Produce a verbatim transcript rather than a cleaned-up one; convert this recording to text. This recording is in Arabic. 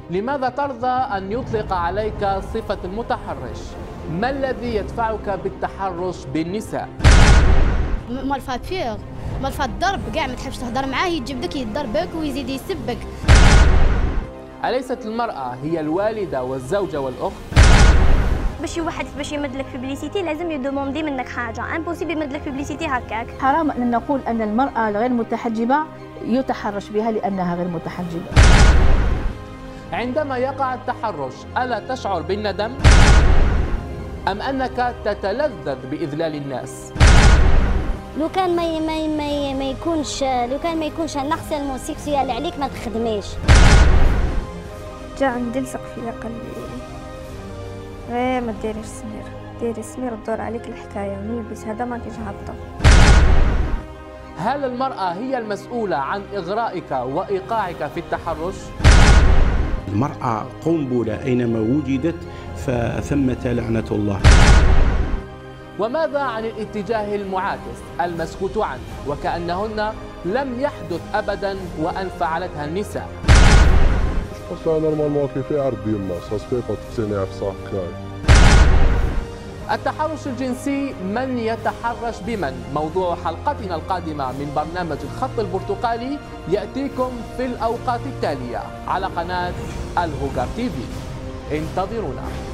لماذا ترضى أن يطلق عليك صفة المتحرش؟ ما الذي يدفعك بالتحرش بالنساء؟ مالفات فيه مالفات ضرب، كاع ما تحبش تهضر معاه يجبدك يضربك ويزيد يسبك. أليست المرأة هي الوالدة والزوجة والأخت؟ باش واحد باش يمدلك بيبليسيتي لازم يدوموندي منك حاجه، امبوسيبل يمدلك بيبليسيتي هكاك. حرام ان نقول ان المراه الغير متحجبه يتحرش بها لانها غير متحجبه. عندما يقع التحرش ألا تشعر بالندم؟ أم أنك تتلذذ بإذلال الناس؟ لو كان ما ما ما, ما يكونش لو كان ما يكونش النقص سيكسيال عليك ما تخدميش. جا عندي لصق فيا قال لي غير ما ديريش سمير، ديري سمير تدور عليك الحكايه ونلبس هذا ما كاينش هابطه. هل المرأة هي المسؤولة عن إغرائك وإيقاعك في التحرش؟ المرأة قنبلة أينما وجدت فثمة لعنة الله. وماذا عن الاتجاه المعاكس المسكوت عنه وكأنهن لم يحدث أبدا وأن فعلتها النساء؟ التحرش الجنسي، من يتحرش بمن؟ موضوع حلقتنا القادمة من برنامج الخط البرتقالي يأتيكم في الأوقات التالية على قناة الهوغار تي في. انتظرونا.